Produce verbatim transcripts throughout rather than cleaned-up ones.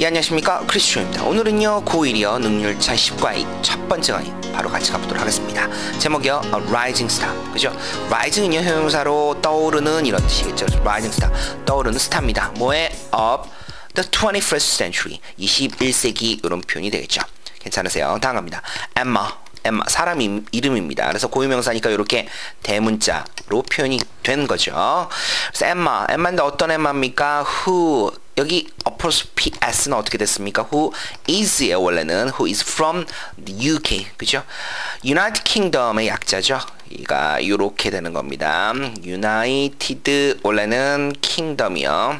예, 안녕하십니까, 크리스천입니다. 오늘은요 고일이요 능률차 십과 이 첫 번째 강의 바로 같이 가보도록 하겠습니다. 제목이요 A Rising Star, 그죠? Rising은요 형용사로 떠오르는 이런 뜻이겠죠. Rising Star, 떠오르는 스타입니다. 뭐에? Of the twenty-first century, 이십일 세기 이런 표현이 되겠죠. 괜찮으세요? 다음 갑니다. Emma, 엠마, 사람 이름입니다. 그래서 고유명사니까 이렇게 대문자로 표현이 된 거죠. 그래서 엠마, 엠마인데 어떤 엠마입니까? Who, 여기 apostrophe s는 어떻게 됐습니까? Who is예요. 원래는 who is from the 유케이, 그죠? United Kingdom의 약자죠. 이가 이렇게 되는 겁니다. United, 원래는 Kingdom이요.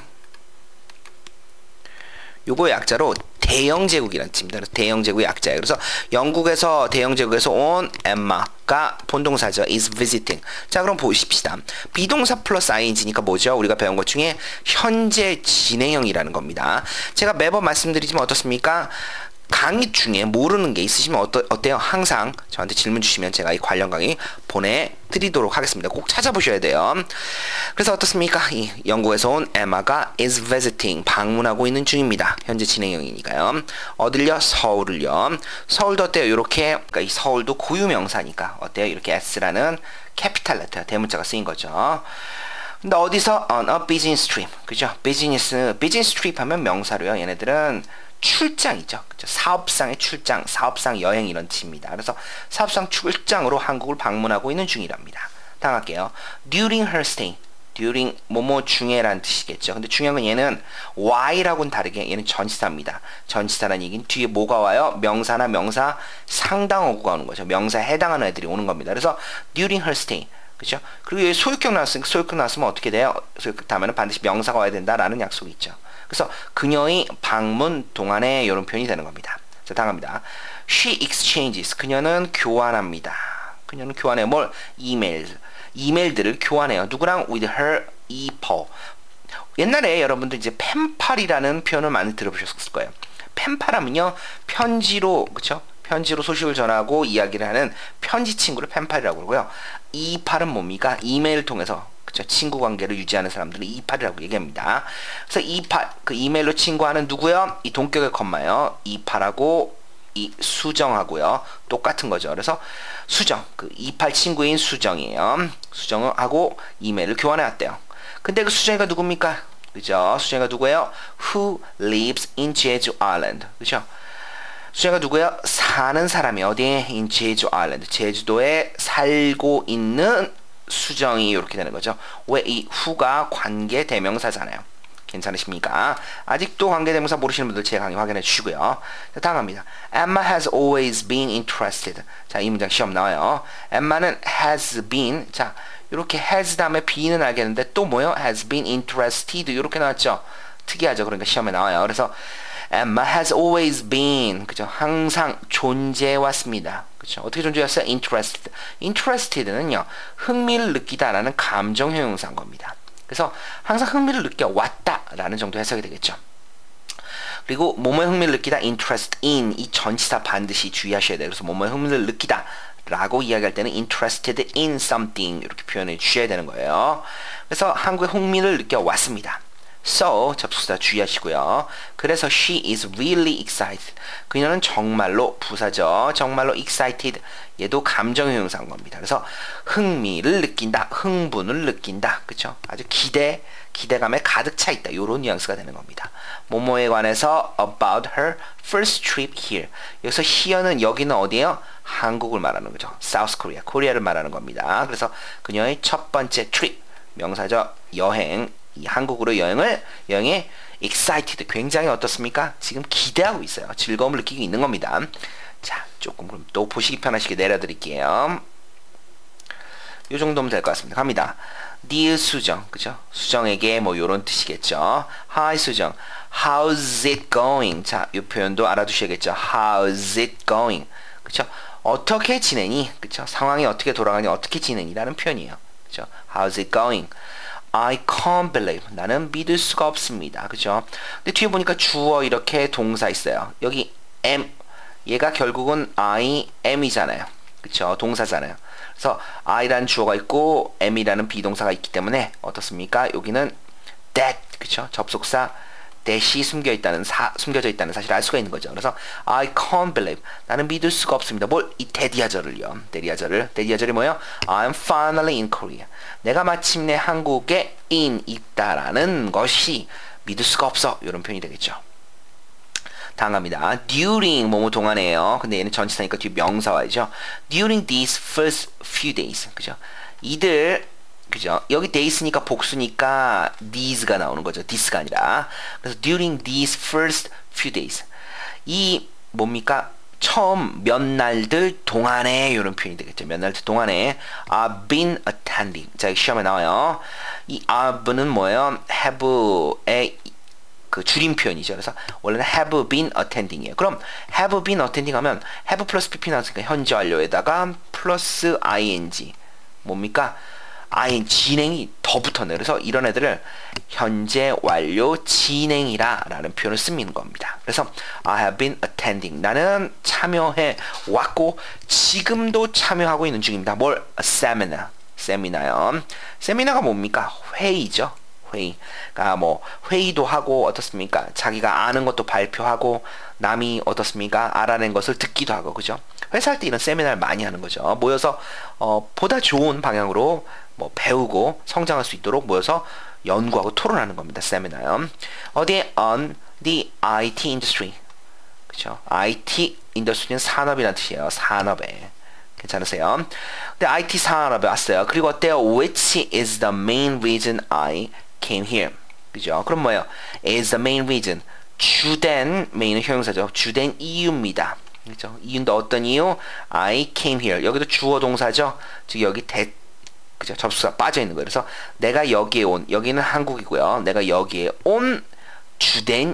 요거 약자로 대영 제국이라는 뜻입니다. 그래서 대영 제국의 약자예요. 그래서 영국에서 대영 제국에서 온 엠마가 본동사죠. is visiting. 자, 그럼 보십시다. 비동사 플러스 아이엔지니까 뭐죠? 우리가 배운 것 중에 현재 진행형이라는 겁니다. 제가 매번 말씀드리지만 어떻습니까? 강의 중에 모르는 게 있으시면 어떠, 어때요? 항상 저한테 질문 주시면 제가 이 관련 강의 보내드리도록 하겠습니다. 꼭 찾아보셔야 돼요. 그래서 어떻습니까? 이 영국에서 온 에마가 is visiting, 방문하고 있는 중입니다. 현재 진행형이니까요. 어딜요? 서울을요. 서울도 어때요? 이렇게, 그러니까 이 서울도 고유명사니까 어때요? 이렇게 s라는 캐피탈 레터, 대문자가 쓰인 거죠. 근데 어디서? on a business trip, 그죠? business, business trip 하면 명사로요. 얘네들은 출장이죠. 그죠? 사업상의 출장, 사업상 여행 이런 뜻입니다. 그래서 사업상 출장으로 한국을 방문하고 있는 중이랍니다. 다음 할게요. During her stay. During 뭐뭐 중에라는 뜻이겠죠. 근데 중요한 건 얘는 while하고는 다르게 얘는 전치사입니다. 전치사라는 얘기는 뒤에 뭐가 와요? 명사나 명사 상당어구가 오는 거죠. 명사에 해당하는 애들이 오는 겁니다. 그래서 during her stay. 그죠? 그리고 여기 소유격 나왔으니까 소유격 나왔으면 어떻게 돼요? 소유격 다음에는 반드시 명사가 와야 된다라는 약속이 있죠. 그래서 그녀의 방문 동안에 이런 표현이 되는 겁니다. 자, 다음 갑니다. She exchanges. 그녀는 교환합니다. 그녀는 교환해요. 뭘? 이메일. 이메일들을 교환해요. 누구랑? With her e-pal. 옛날에 여러분들 이제 펜팔이라는 표현을 많이 들어보셨을 거예요. 펜팔하면요 편지로, 그쵸? 편지로 소식을 전하고 이야기를 하는 편지 친구를 펜팔이라고 그러고요. 이팔은 뭡니까? 이메일을 통해서, 그쵸? 친구 관계를 유지하는 사람들은 이팔이라고 얘기합니다. 그래서 이팔, 그 이메일로 친구하는 누구요? 이 동격의 컴마요. 이팔하고 이 수정하고요. 똑같은 거죠. 그래서 수정, 그 이팔 친구인 수정이에요. 수정하고 이메일을 교환해 왔대요. 근데 그 수정이가 누굽니까? 그죠? 수정이가 누구예요? Who lives in Jeju Island. 그죠? 수정이가 누구예요? 사는 사람이 어디에? in Jeju Island. 제주도에 살고 있는 수정이 이렇게 되는 거죠. 왜? 이 who가 관계 대명사잖아요. 괜찮으십니까? 아직도 관계 대명사 모르시는 분들 제 강의 확인해 주시고요. 자, 다음 갑니다. Emma has always been interested. 자, 이 문장 시험 나와요. Emma는 has been, 자, 이렇게 has 다음에 be는 알겠는데 또 뭐요? has been interested 이렇게 나왔죠. 특이하죠. 그러니까 시험에 나와요. 그래서 Emma has always been, 그죠? 항상 존재해 왔습니다. 그죠? 어떻게 존재했어요? interested. interested는요, 흥미를 느끼다라는 감정 형용사인 겁니다. 그래서 항상 흥미를 느껴 왔다라는 정도 해석이 되겠죠. 그리고 뭐뭐에 흥미를 느끼다, interest in, 이 전치사 반드시 주의하셔야 돼요. 그래서 뭐뭐에 흥미를 느끼다 라고 이야기할 때는 interested in something 이렇게 표현해 주셔야 되는 거예요. 그래서 한국에 흥미를 느껴 왔습니다. So, 접속사 주의하시고요. 그래서 she is really excited. 그녀는 정말로, 부사죠. 정말로 excited. 얘도 감정 형용사인 겁니다. 그래서 흥미를 느낀다, 흥분을 느낀다. 그쵸? 아주 기대, 기대감에 가득 차 있다. 요런 뉘앙스가 되는 겁니다. 뭐뭐에 관해서 about her first trip here. 여기서 here는 여기는 어디예요? 한국을 말하는 거죠. South Korea, 코리아를 말하는 겁니다. 그래서 그녀의 첫 번째 trip, 명사죠. 여행. 이 한국으로 여행을 여행에 excited, 굉장히 어떻습니까? 지금 기대하고 있어요. 즐거움을 느끼고 있는 겁니다. 자, 조금 그럼 또 보시기 편하시게 내려드릴게요. 요 정도면 될 것 같습니다. 갑니다. Dear 수정, 그죠? 수정에게 뭐 요런 뜻이겠죠. Hi 수정, how's it going? 자, 이 표현도 알아두셔야겠죠. How's it going? 그죠? 어떻게 지내니? 그죠? 상황이 어떻게 돌아가니? 어떻게 지내니라는 표현이에요. 그죠? How's it going? I can't believe. 나는 믿을 수가 없습니다. 그죠? 근데 뒤에 보니까 주어 이렇게 동사 있어요. 여기 am, 얘가 결국은 I am이잖아요. 그쵸? 동사잖아요. 그래서 I라는 주어가 있고 am이라는 비동사가 있기 때문에 어떻습니까? 여기는 that, 그쵸? 접속사 대시 숨겨 있다는 사, 숨겨져 있다는 사실을 알 수가 있는 거죠. 그래서 I can't believe 나는 믿을 수가 없습니다. 뭘? 이 데디아저를요. 데디아저를 데디아저이 뭐예요? I'm finally in Korea. 내가 마침내 한국에 in 있다라는 것이 믿을 수가 없어. 이런 표현이 되겠죠. 다음 갑니다. During 뭐뭐 동안이에요. 근데 얘는 전치사니까 뒤에 명사 와야죠. During these first few days. 그죠? 이들 그죠? 여기 days니까 복수니까 these가 나오는 거죠. this가 아니라. 그래서 during these first few days. 이 뭡니까? 처음 몇 날들 동안에 이런 표현이 되겠죠. 몇 날들 동안에 I've been attending. 자, 시험에 나와요. 이 I've는 뭐예요? have의 그 줄임 표현이죠. 그래서 원래는 have been attending이에요. 그럼 have been attending 하면 have 플러스 pp 나왔으니까 현재 완료에다가 플러스 ing 뭡니까? ing 진행이 더 붙었네요. 그래서 이런 애들을 현재 완료 진행이라 라는 표현을 쓰는 겁니다. 그래서 I have been attending. 나는 참여해 왔고 지금도 참여하고 있는 중입니다. 뭘? A seminar. 세미나요. 세미나가 뭡니까? 회의죠. 회의. 그러니까 뭐 회의도 하고 어떻습니까? 자기가 아는 것도 발표하고 남이 어떻습니까? 알아낸 것을 듣기도 하고 그죠? 회사할 때 이런 세미나를 많이 하는 거죠. 모여서 어, 보다 좋은 방향으로 뭐 배우고 성장할 수 있도록 모여서 연구하고 토론하는 겁니다. 세미나요. 어디에? On the 아이티 industry. 그죠? 아이티 인더스트리는 산업이라는 뜻이에요. 산업에. 괜찮으세요? 근데 아이티 산업에 왔어요. 그리고 어때요? Which is the main reason I came here. 그죠? 그럼 뭐예요? is the main reason. 주된, main은 형용사죠. 주된 이유입니다. 그죠? 이유인데 어떤 이유? I came here. 여기도 주어 동사죠. 즉 여기 대, 그죠? 접수가 빠져 있는 거예요. 그래서 내가 여기에 온, 여기는 한국이고요. 내가 여기에 온 주된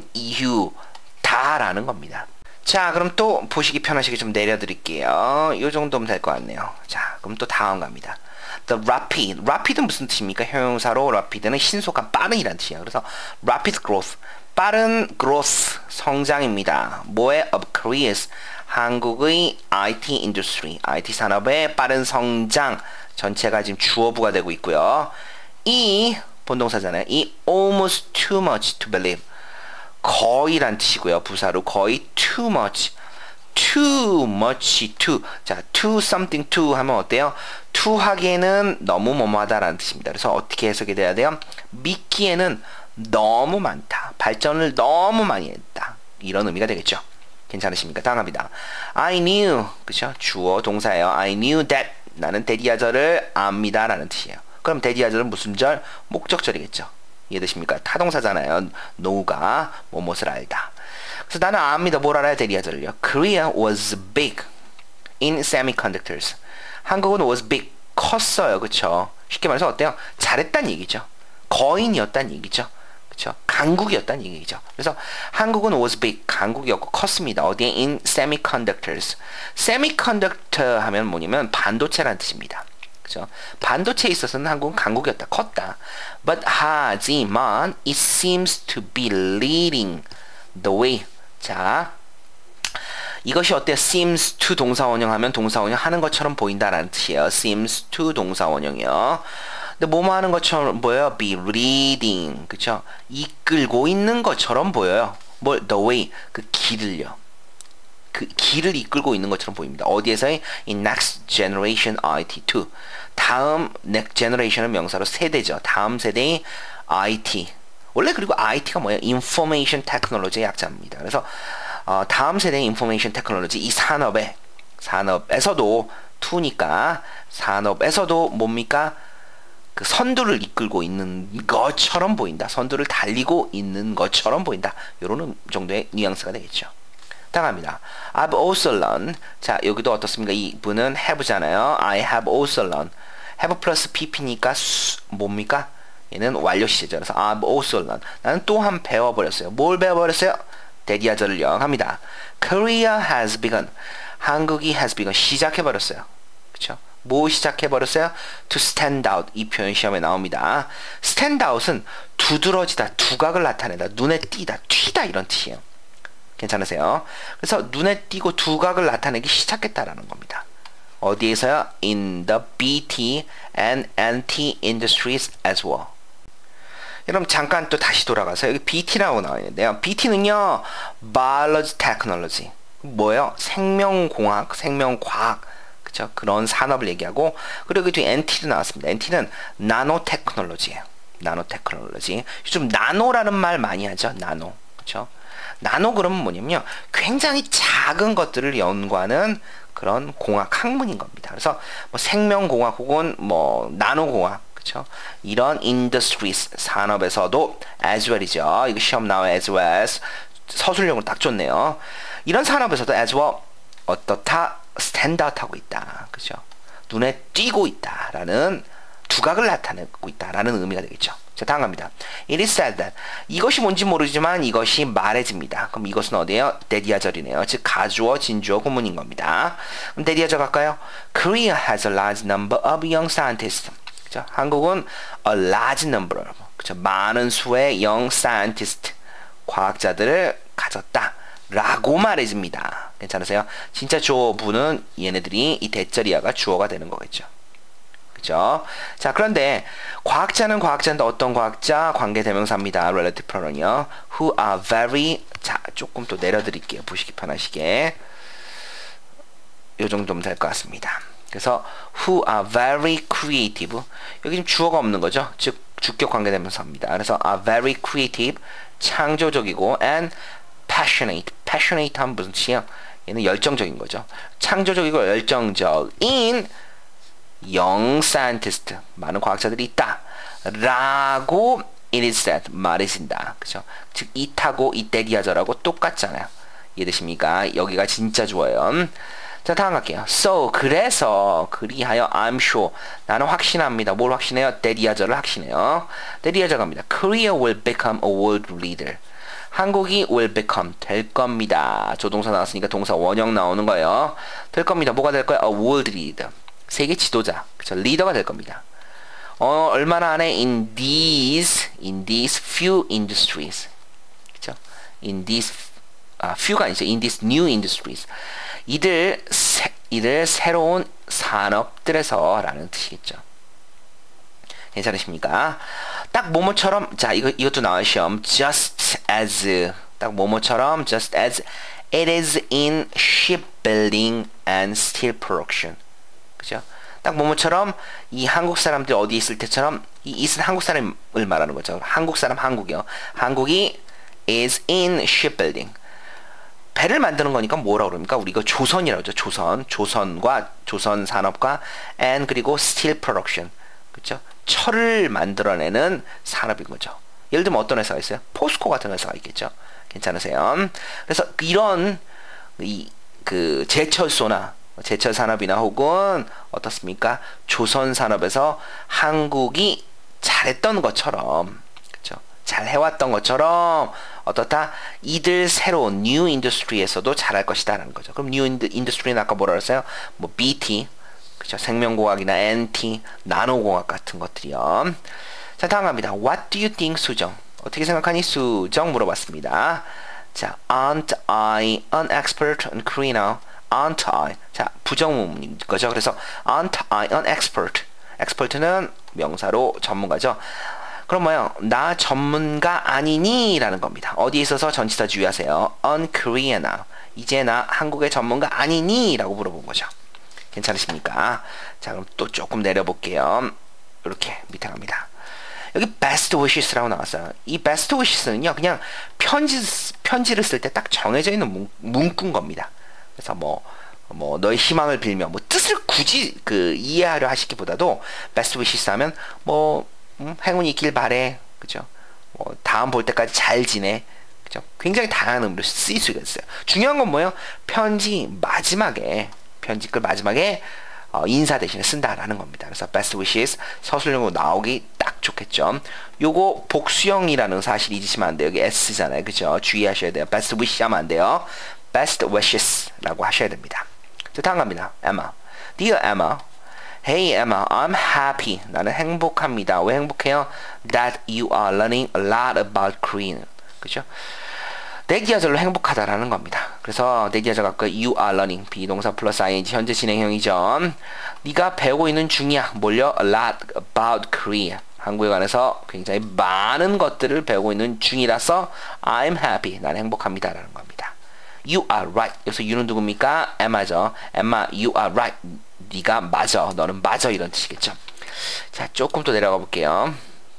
이유다라는 겁니다. 자, 그럼 또 보시기 편하시게 좀 내려드릴게요. 이 정도면 될 것 같네요. 자, 그럼 또 다음 갑니다. The rapid. rapid은 무슨 뜻입니까? 형용사로 rapid는 신속한 빠른이라는 뜻이에요. 그래서 rapid growth. 빠른 growth. 성장입니다. 뭐의? of Korea's. 한국의 아이티 industry. 아이티 산업의 빠른 성장. 전체가 지금 주어부가 되고 있고요. 이 본동사잖아요. 이 almost too much to believe. 거의란 뜻이고요. 부사로 거의 too much. too much to. 자, to something to 하면 어때요? to 하기에는 너무 뭐뭐하다라는 뜻입니다. 그래서 어떻게 해석이 돼야 돼요? 믿기에는 너무 많다. 발전을 너무 많이 했다. 이런 의미가 되겠죠. 괜찮으십니까? 다음 갑니다. I knew. 그쵸? 주어 동사예요. I knew that. 나는 데디아절을 압니다. 라는 뜻이에요. 그럼 데디아절은 무슨 절? 목적절이겠죠. 이해되십니까? 타동사잖아요. know가 뭐뭇을 알다. 그래서 나는 압니다. 뭘 알아야 데디아절을요? Korea was big in semiconductors. 한국은 was big. 컸어요. 그쵸? 쉽게 말해서 어때요? 잘했다는 얘기죠. 거인이었다는 얘기죠. 그쵸? 강국이었다는 얘기죠. 그래서 한국은 was big. 강국이었고 컸습니다. 어디에? in semiconductors. semiconductor 하면 뭐냐면 반도체라는 뜻입니다. 그죠? 반도체에 있어서는 한국은 강국이었다. 컸다. But 하지만 it seems to be leading the way. 자, 이것이 어때요? seems to 동사원형하면 동사원형 하는 것처럼 보인다라는 뜻이에요. seems to 동사원형이요. 근데 뭐뭐 하는 것처럼 보여요? be leading. 그쵸? 이끌고 있는 것처럼 보여요. 뭘? the way. 그 길을요. 그 길을 이끌고 있는 것처럼 보입니다. 어디에서의? in next generation 아이티 투. 다음 next generation은 명사로 세대죠. 다음 세대의 아이티. 원래 그리고 아이티가 뭐예요? information technology의 약자입니다. 그래서 어, 다음 세대의 information technology 이 산업에 산업에서도 투니까 산업에서도 뭡니까? 그 선두를 이끌고 있는 것처럼 보인다. 선두를 달리고 있는 것처럼 보인다. 이런 정도의 뉘앙스가 되겠죠. 다음입니다. I've also learned. 자, 여기도 어떻습니까? 이 분은 have잖아요. I have also learned. have 플러스 pp니까 수, 뭡니까? 얘는 완료 시제죠. 그래서 I've also learned. 나는 또한 배워버렸어요. 뭘 배워버렸어요? 데디아절을요. 합니다. Korea has begun. 한국이 has begun. 시작해버렸어요. 그쵸? 뭐 시작해버렸어요? To stand out. 이 표현 시험에 나옵니다. stand out은 두드러지다, 두각을 나타내다, 눈에 띄다, 튀다 이런 뜻이에요. 괜찮으세요? 그래서 눈에 띄고 두각을 나타내기 시작했다라는 겁니다. 어디에서요? In the 비티 and 엔티 industries as well. 여러분 잠깐 또 다시 돌아가서 여기 비티라고 나와 있는데요. 비티는요, Biology Technology. 뭐예요? 생명공학, 생명과학. 그쵸? 그런 산업을 얘기하고, 그리고 뒤에 엔티도 나왔습니다. 엔티는 나노테크놀로지예요. 나노테크놀로지. 요즘 나노라는 말 많이 하죠. 나노. 그쵸? 나노 그러면 뭐냐면요, 굉장히 작은 것들을 연구하는 그런 공학 학문인 겁니다. 그래서 뭐 생명공학 혹은 뭐 나노공학, 그쵸? 이런 industries, 산업에서도 as well이죠. 이거 시험 나와 as well as 서술형으로 딱 좋네요. 이런 산업에서도 as well 어떻다? 스탠드 아웃하고 있다. 그죠? 눈에 띄고 있다라는 두각을 나타내고 있다라는 의미가 되겠죠. 자, 다음 갑니다. It is said that. 이것이 뭔지 모르지만 이것이 말해집니다. 그럼 이것은 어디예요? 대디아절이네요. 즉 가주어, 진주어, 구문인 겁니다. 그럼 대디아절 갈까요? Korea has a large number of young scientists. 그죠? 한국은 a large number, 그죠? 많은 수의 young scientists, 과학자들을 가졌다. 라고 말해집니다. 괜찮으세요? 진짜 주어부는 얘네들이 이 대절이야가 주어가 되는 거겠죠. 그죠? 자, 그런데 과학자는 과학자인데 어떤 과학자? 관계대명사입니다. relative pronoun이요. who are very, 자, 조금 또 내려드릴게요. 보시기 편하시게. 요 정도면 될 것 같습니다. 그래서 who are very creative. 여기 지금 주어가 없는 거죠. 즉 주격 관계대명사입니다. 그래서 are very creative, 창조적이고 and passionate. passionate 하면 무슨 뜻이에요? 얘는 열정적인 거죠. 창조적이고 열정적인 young scientist, 많은 과학자들이 있다 라고 it is said, 말해진다. 그죠? 즉 it하고 it대리하절하고 똑같잖아요. 이해되십니까? 여기가 진짜 좋아요. 자, 다음 갈게요. So, 그래서 그리하여 I'm sure, 나는 확신합니다. 뭘 확신해요? 대리하절을 확신해요. 대리하절 갑니다. Korea will become a world leader. 한국이 will become, 될 겁니다. 조동사 나왔으니까 동사 원형 나오는 거예요. 될 겁니다. 뭐가 될 거예요? A world leader. 세계 지도자. 그쵸? 리더가 될 겁니다. 어, 얼마나 안에? In these, in these few industries. 그쵸? In these, 아, few가 아니죠. In these new industries. 이들, 새, 이들 새로운 산업들에서 라는 뜻이겠죠. 괜찮으십니까? 딱 뭐뭐처럼, 자, 이거, 이것도 나와요, 시험. Just as, 딱 뭐뭐처럼, just as it is in shipbuilding and steel production. 그죠? 딱 뭐뭐처럼, 이 한국 사람들 어디 있을 때처럼, 이 있은 한국 사람을 말하는 거죠. 한국 사람, 한국이요. 한국이 is in shipbuilding. 배를 만드는 거니까 뭐라고 그럽니까? 우리 이거 조선이라고 하죠. 조선. 조선과, 조선 산업과, and 그리고 steel production. 그죠? 철을 만들어내는 산업인 거죠. 예를 들면 어떤 회사가 있어요? 포스코 같은 회사가 있겠죠. 괜찮으세요? 그래서 이런 이 그 제철소나 제철 산업이나 혹은 어떻습니까? 조선 산업에서 한국이 잘했던 것처럼, 그렇죠? 잘 해왔던 것처럼 어떻다? 이들 새로운 뉴 인더스트리에서도 잘할 것이다라는 거죠. 그럼 뉴 인더스트리는 아까 뭐라 그랬어요? 뭐 비티, 그쵸? 생명공학이나 엔티, 나노공학 같은 것들이요. 자, 다음 갑니다. What do you think, 수정? 어떻게 생각하니? 수정 물어봤습니다. 자, aren't I an expert in Korea now? aren't I? 자, 부정문인 거죠. 그래서 aren't I an expert? expert는 명사로 전문가죠. 그럼 뭐요? 나 전문가 아니니? 라는 겁니다. 어디에 있어서 전치사 주의하세요. on Korea now. 이제 나 한국의 전문가 아니니? 라고 물어본 거죠. 괜찮으십니까? 자, 그럼 또 조금 내려볼게요. 이렇게 밑에 갑니다. 여기 best wishes라고 나왔어요. 이 best wishes는요, 그냥 편지, 편지를 쓸 때 딱 정해져 있는 문, 문구인 겁니다. 그래서 뭐, 뭐, 너의 희망을 빌며, 뭐, 뜻을 굳이 그 이해하려 하시기보다도 best wishes 하면, 뭐, 음, 행운이 있길 바래. 그죠? 뭐, 다음 볼 때까지 잘 지내. 그죠? 굉장히 다양한 의미로 쓰일 수가 있어요. 중요한 건 뭐예요? 편지 마지막에, 편지 끝 마지막에 어, 인사 대신에 쓴다라는 겁니다. 그래서 best wishes 서술형으로 나오기 딱 좋겠죠. 요거 복수형이라는 사실 잊으시면 안 돼요. 여기 S잖아요. 그죠? 주의하셔야 돼요. best wish 하면 안 돼요. best wishes 라고 하셔야 됩니다. 자, 다음 갑니다. Emma. Dear Emma. Hey Emma, I'm happy. 나는 행복합니다. 왜 행복해요? That you are learning a lot about Korean. 그죠? 대기하절로 행복하다라는 겁니다. 그래서 대기하절 갖고 you are learning, 비동사 플러스 ing, 현재 진행형이죠. 네가 배우고 있는 중이야. 뭘요? A lot about Korea. 한국에 관해서 굉장히 많은 것들을 배우고 있는 중이라서 I'm happy. 나는 행복합니다. 라는 겁니다. You are right. 여기서 you는 누굽니까? Emma죠. Emma, you are right. 네가 맞아. 너는 맞아. 이런 뜻이겠죠. 자, 조금 더 내려가 볼게요.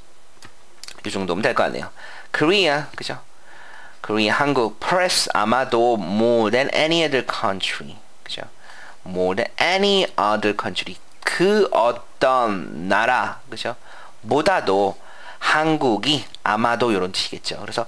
이 정도면 될 거 아니에요. Korea, 그죠? Korea, 한국, perhaps 아마도 more than any other country, 그죠? More than any other country, 그 어떤 나라, 그죠? 보다도 한국이 아마도 이런 뜻이겠죠. 그래서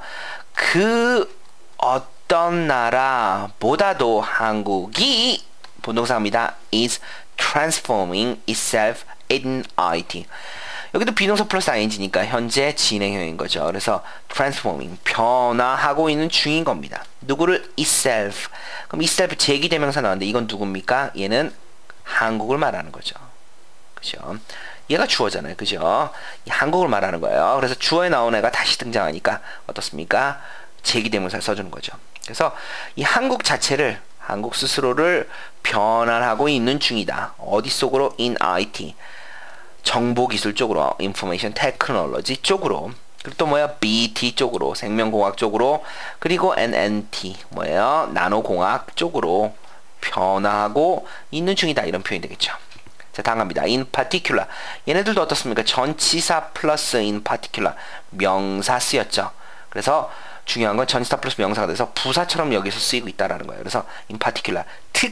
그 어떤 나라보다도 한국이 부동사입니다. is transforming itself in 아이티. 여기도 비동사 플러스 아이엔지니까 현재 진행형인 거죠. 그래서 transforming, 변화하고 있는 중인 겁니다. 누구를? itself. 그럼 itself 제기대명사 나왔는데 이건 누굽니까? 얘는 한국을 말하는 거죠. 그죠? 얘가 주어잖아요. 그죠? 한국을 말하는 거예요. 그래서 주어에 나온 애가 다시 등장하니까 어떻습니까? 제기대명사를 써주는 거죠. 그래서 이 한국 자체를, 한국 스스로를 변환하고 있는 중이다. 어디 속으로? in 아이티. 정보기술 쪽으로, information technology 쪽으로, 그리고 또 뭐야? 비티 쪽으로, 생명공학 쪽으로, 그리고 엔엔티 뭐예요? 나노공학 쪽으로 변화하고 있는 중이다. 이런 표현이 되겠죠. 자, 다음 갑니다. in particular. 얘네들도 어떻습니까? 전치사 플러스 in particular. 명사 쓰였죠. 그래서 중요한 건 전치사 플러스 명사가 돼서 부사처럼 여기서 쓰이고 있다라는 거예요. 그래서 in particular.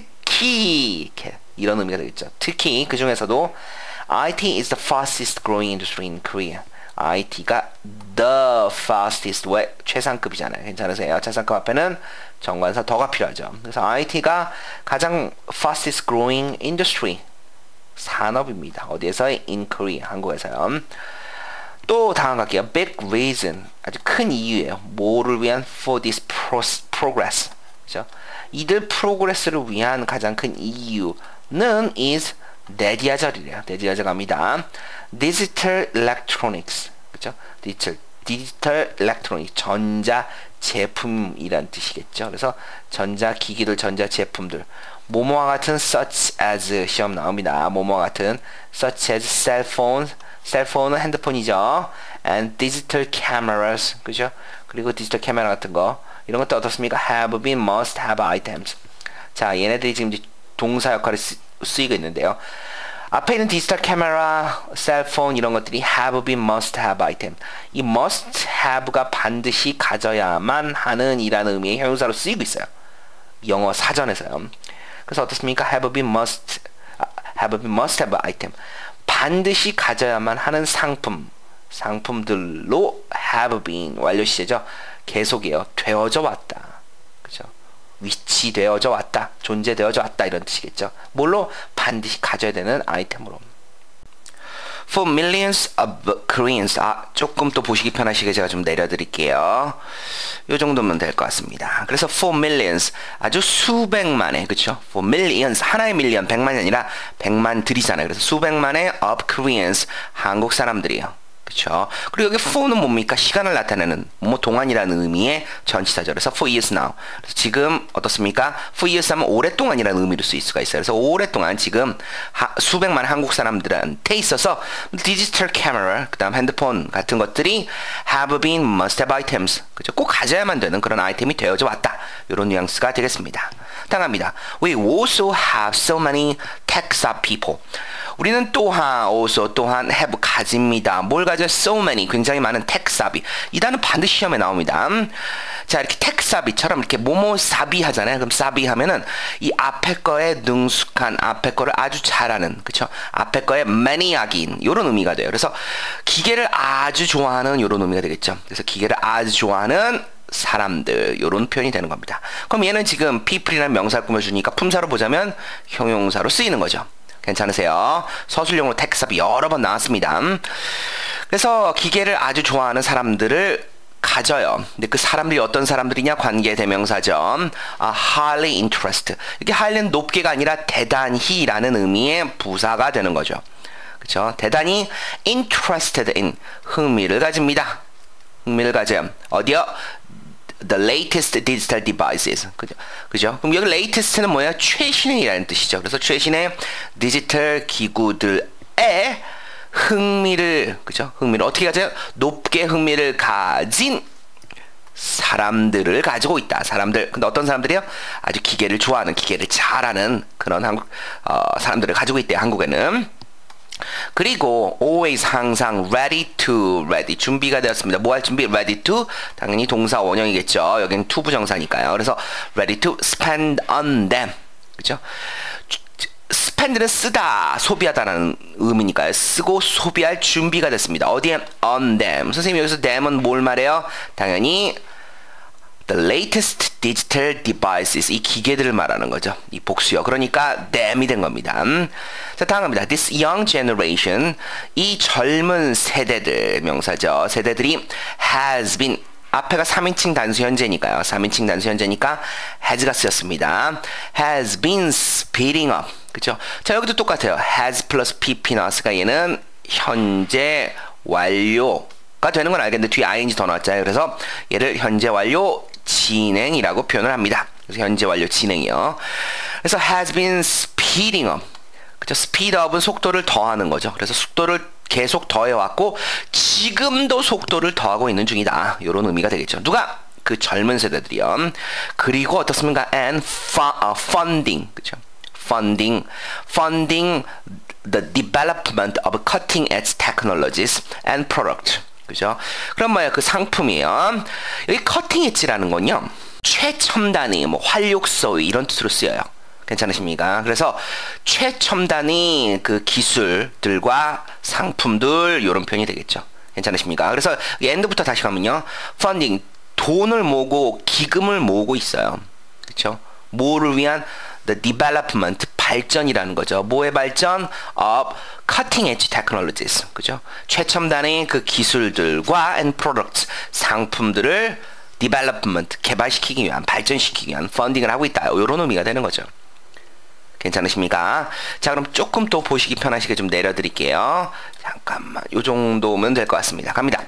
특히 이렇게 이런 의미가 되겠죠. 특히 그 중에서도 아이티 is the fastest growing industry in Korea. 아이티가 the fastest, 왜? 최상급이잖아요. 괜찮으세요? 최상급 앞에는 정관사 더가 필요하죠. 그래서 아이티가 가장 fastest growing industry, 산업입니다. 어디에서? in Korea, 한국에서요. 또 다음 갈게요. big reason, 아주 큰 이유예요. 뭐를 위한? for this progress. 그죠? 이들 프로그레스를 위한 가장 큰 이유는 is 네디아절이래요. 네디아절 갑니다. 디지털 일렉트로닉스, 그죠? 디지털 디지털 일렉트로닉, 전자 제품이란 뜻이겠죠. 그래서 전자 기기들, 전자 제품들, 뭐뭐와 같은 such as 시험 나옵니다. 뭐뭐와 같은 such as cell phone, 셀폰은 핸드폰이죠. and digital cameras, 그죠? 그리고 디지털 카메라 같은 거, 이런 것도 어떻습니까? have been, must have items. 자, 얘네들이 지금 동사 역할을 쓰, 쓰이고 있는데요. 앞에 있는 디지털 카메라, 셀폰 이런 것들이 have been, must have item. 이 must have가 반드시 가져야만 하는 이라는 의미의 형용사로 쓰이고 있어요. 영어 사전에서요. 그래서 어떻습니까? have been, must, have been, must have item. 반드시 가져야만 하는 상품, 상품들로 have been, 완료 시제죠. 계속이에요. 되어져 왔다. 그죠? 위치되어져 왔다, 존재되어져 왔다, 이런 뜻이겠죠. 뭘로? 반드시 가져야 되는 아이템으로. For millions of Koreans. 아, 조금 또 보시기 편하시게 제가 좀 내려드릴게요. 요 정도면 될 것 같습니다. 그래서 for millions, 아주 수백만의, 그쵸? for millions, 하나의 밀리언, 백만이 아니라 백만들이잖아요. 그래서 수백만의 of Koreans, 한국 사람들이요. 그쵸? 그리고 여기 for는 뭡니까? 시간을 나타내는 뭐 동안이라는 의미의 전치사죠. 그래서 for years now. 그래서 지금 어떻습니까? for years 하면 오랫동안이라는 의미로 쓰일 수가 있어요. 그래서 오랫동안 지금 하, 수백만 한국 사람들한테 있어서 디지털 카메라, 그 다음 핸드폰 같은 것들이 have been, must have items. 그죠? 꼭 가져야만 되는 그런 아이템이 되어져 왔다. 이런 뉘앙스가 되겠습니다. 당합니다. We also have so many tech-savvy people. 우리는 또한 also 또한 have 가집니다. 뭘 가져? so many, 굉장히 많은 tech-savvy. 이 단어 반드시 시험에 나옵니다. 자, 이렇게 tech-savvy처럼 이렇게 뭐뭐 사비 하잖아요. 그럼 savvy 하면은 이 앞에 거에 능숙한, 앞에 거를 아주 잘하는, 그쵸? 앞에 거에 매니악인, 요런 의미가 돼요. 그래서 기계를 아주 좋아하는 요런 의미가 되겠죠. 그래서 기계를 아주 좋아하는 사람들, 요런 표현이 되는 겁니다. 그럼 얘는 지금 people이라는 명사를 꾸며주니까 품사로 보자면 형용사로 쓰이는 거죠. 괜찮으세요? 서술용으로 tech-savvy 여러 번 나왔습니다. 그래서 기계를 아주 좋아하는 사람들을 가져요. 근데 그 사람들이 어떤 사람들이냐? 관계 대명사죠. 아, highly interest. 이게 highly는 높게가 아니라 대단히라는 의미의 부사가 되는 거죠. 그렇죠? 대단히 interested in, 흥미를 가집니다. 흥미를 가져요. 어디요? The latest digital devices. 그죠? 그죠? 그럼 여기 latest는 뭐야? 최신의라는 뜻이죠. 그래서 최신의 디지털 기구들에 흥미를, 그죠? 흥미를 어떻게 가져요? 높게 흥미를 가진 사람들을 가지고 있다. 사람들. 근데 어떤 사람들이요? 아주 기계를 좋아하는, 기계를 잘하는 그런 한국 어, 사람들을 가지고 있대요. 한국에는. 그리고 always 항상 ready to ready 준비가 되었습니다. 뭐 할 준비? ready to 당연히 동사 원형이겠죠. 여기는 to 부정사니까요. 그래서 ready to spend on them. 그죠? spend는 쓰다, 소비하다라는 의미니까요. 쓰고 소비할 준비가 됐습니다. 어디에? on them. 선생님 여기서 them은 뭘 말해요? 당연히 the latest digital devices, 이 기계들을 말하는 거죠. 이 복수요. 그러니까 them이 된 겁니다. 자, 다음 갑니다. This young generation, 이 젊은 세대들, 명사죠. 세대들이 has been, 앞에가 삼인칭 단수 현재니까요. 삼인칭 단수 현재니까 has가 쓰였습니다. has been speeding up. 그죠? 자, 여기도 똑같아요. has 플러스 pp 나왔으니까 얘는 현재 완료가 되는 건 알겠는데 뒤에 ing 더 나왔잖아요. 그래서 얘를 현재 완료 진행이라고 표현을 합니다. 그래서 현재 완료 진행이요. 그래서 has been speeding up. 그죠? speed up은 속도를 더하는 거죠. 그래서 속도를 계속 더해왔고 지금도 속도를 더하고 있는 중이다. 이런 의미가 되겠죠. 누가? 그 젊은 세대들이요. 그리고 어떻습니까? and funding. 그죠? funding, funding the development of cutting edge technologies and product. 그죠? 그럼 뭐야? 그 상품이에요. 여기 커팅 엣지라는 건요. 최첨단의 뭐 활력소 이런 뜻으로 쓰여요. 괜찮으십니까? 그래서 최첨단의 그 기술들과 상품들 이런 표현이 되겠죠. 괜찮으십니까? 그래서 엔드부터 다시 가면요. funding 돈을 모으고 기금을 모으고 있어요. 그렇죠? 뭐를 위한 the development 발전이라는 거죠. 뭐의 발전? of cutting edge technologies. 그죠? 최첨단의 그 기술들과 and products 상품들을 development 개발시키기 위한 발전시키기 위한 펀딩을 하고 있다. 이런 의미가 되는 거죠. 괜찮으십니까? 자, 그럼 조금 또 보시기 편하시게 좀 내려드릴게요. 잠깐만, 요 정도면 될 것 같습니다. 갑니다.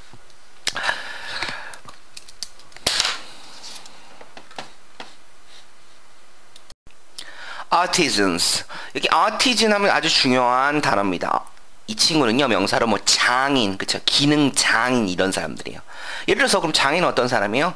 artisans. 여기 artisan 하면 아주 중요한 단어입니다. 이 친구는요, 명사로 뭐 장인, 그쵸? 기능 장인 이런 사람들이에요. 예를 들어서 그럼 장인은 어떤 사람이에요?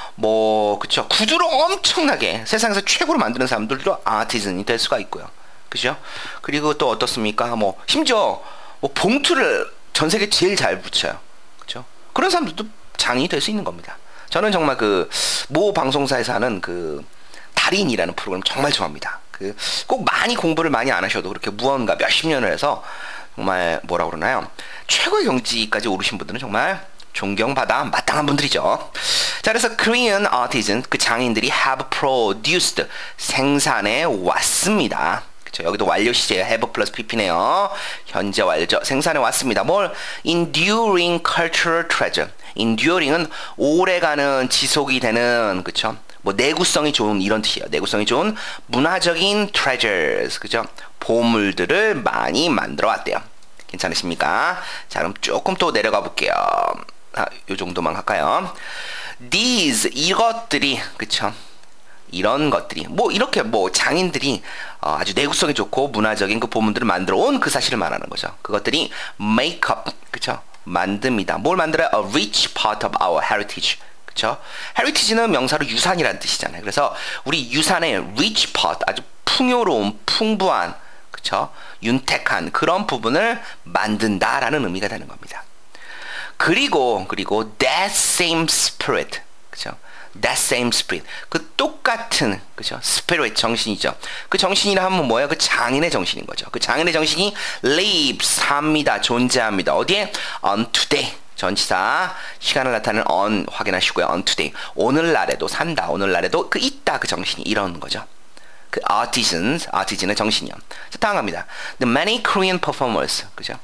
뭐, 그쵸? 구두를 엄청나게 세상에서 최고로 만드는 사람들도 artisan이 될 수가 있고요. 그죠? 그리고 또 어떻습니까? 뭐, 심지어 뭐 봉투를 전 세계 제일 잘 붙여요. 그죠? 그런 사람들도 장인이 될 수 있는 겁니다. 저는 정말 그, 모 방송사에서 하는 그, 달인이라는 프로그램 정말 좋아합니다. 그, 꼭 많이 공부를 많이 안 하셔도 그렇게 무언가 몇십 년을 해서 정말 뭐라 그러나요? 최고의 경지까지 오르신 분들은 정말 존경받아 마땅한 분들이죠. 자, 그래서 Korean artisan, 그 장인들이 have produced, 생산해 왔습니다. 그쵸? 여기도 완료 시제예요. have 플러스 pp네요. 현재 완료죠. 생산해 왔습니다. 뭘? enduring cultural treasure. enduring은 오래가는 지속이 되는, 그쵸? 뭐 내구성이 좋은 이런 뜻이에요. 내구성이 좋은 문화적인 treasures, 그죠? 보물들을 많이 만들어 왔대요. 괜찮으십니까? 자, 그럼 조금 또 내려가 볼게요. 아, 요 정도만 할까요? These, 이것들이, 그쵸? 이런 것들이, 뭐 이렇게 뭐 장인들이 어, 아주 내구성이 좋고 문화적인 그 보물들을 만들어 온 그 사실을 말하는 거죠. 그것들이 make up, 그쵸? 만듭니다. 뭘 만들어요? A rich part of our heritage. 그쵸? heritage는 명사로 유산이라는 뜻이잖아요. 그래서 우리 유산의 rich part, 아주 풍요로운, 풍부한, 그쵸? 윤택한 그런 부분을 만든다라는 의미가 되는 겁니다. 그리고, 그리고 that same spirit, 그쵸? that same spirit, 그 똑같은, 그쵸? spirit, 정신이죠. 그 정신이라 하면 뭐예요? 그 장인의 정신인 거죠. 그 장인의 정신이 lives, 삽니다, 존재합니다. 어디에? on today. 전치사 시간을 나타내는 on 확인하시고요. on today. 오늘날에도 산다. 오늘날에도 그 있다. 그 정신이 이런 거죠. 그 artisans, artisan의 정신이요. 자, 다음 갑니다. The many Korean performers. 그죠?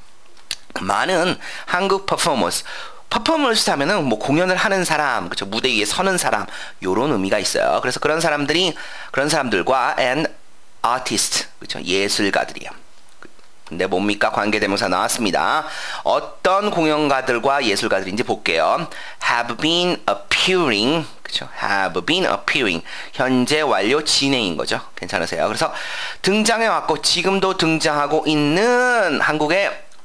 많은 한국 performers. 퍼포먼스 하면은 뭐 공연을 하는 사람, 그죠? 무대 위에 서는 사람, 요런 의미가 있어요. 그래서 그런 사람들이, 그런 사람들과 and artist, 그죠? 예술가들이요. 근데 뭡니까? 관계대명사 나왔습니다. 어떤 공연가들과 예술가들인지 볼게요. have been appearing, 그쵸? have been appearing. 현재 완료 진행인 거죠. 괜찮으세요? 그래서 등장해 왔고 지금도 등장하고 있는 한국의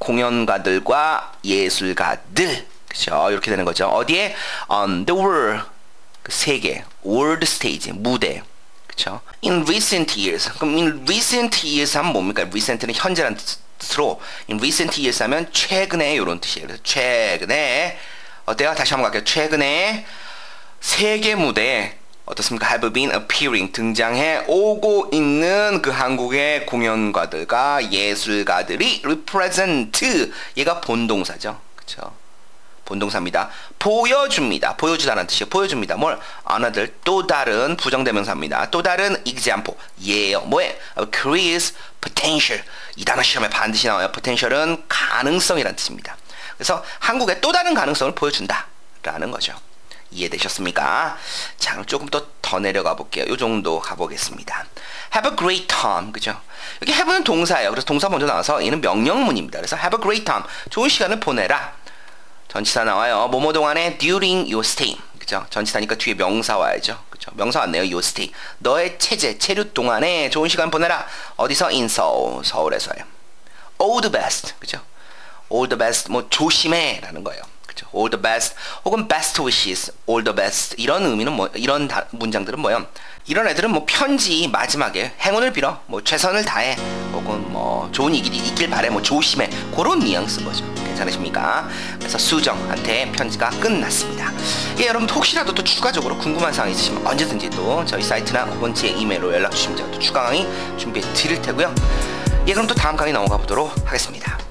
공연가들과 예술가들. 그렇죠? 이렇게 되는 거죠. 어디에? On the world. 그 세계. world stage. 무대. 그렇죠? In recent years. 그럼 in recent years 하면 뭡니까? recent는 현재라는 뜻으로 in recent years 하면 최근에 이런 뜻이에요. 그래서 최근에 어때요? 다시 한번 갈게요. 최근에 세계 무대에 어떻습니까? have been appearing 등장해 오고 있는 그 한국의 공연가들과 예술가들이 represent 얘가 본동사죠. 그렇죠? 본동사입니다. 보여줍니다. 보여주다는 뜻이에요. 보여줍니다. 뭘? another 또 다른 부정대명사입니다. 또 다른 example 예요. 뭐에? creates potential 이 단어 시험에 반드시 나와요. potential은 가능성이라는 뜻입니다. 그래서 한국의 또 다른 가능성을 보여준다 라는 거죠. 이해되셨습니까? 자, 그럼 조금 더, 더 내려가 볼게요. 요 정도 가보겠습니다. Have a great time. 그죠? 여기 have는 동사예요. 그래서 동사 먼저 나와서 얘는 명령문입니다. 그래서 have a great time. 좋은 시간을 보내라. 전치사 나와요. 뭐뭐 동안에 during your stay. 그죠? 전치사니까 뒤에 명사 와야죠. 그죠? 명사 왔네요. your stay. 너의 체제, 체류 동안에 좋은 시간 보내라. 어디서? in Seoul. 서울에서요. all the best. 그죠? all the best. 뭐 조심해 라는 거예요. 그죠? all the best 혹은 best wishes, all the best 이런 의미는 뭐 이런 다, 문장들은 뭐요? 이런 애들은 뭐 편지 마지막에 행운을 빌어, 뭐 최선을 다해, 혹은 뭐 좋은 일이 있길 바래, 뭐 조심해 그런 뉘앙스 거죠. 괜찮으십니까? 그래서 수정한테 편지가 끝났습니다. 예, 여러분 혹시라도 또 추가적으로 궁금한 사항 있으시면 언제든지 또 저희 사이트나 혹은 제 이메일로 연락 주시면 제가 또 추가 강의 준비해 드릴 테고요. 예, 그럼 또 다음 강의 넘어가 보도록 하겠습니다.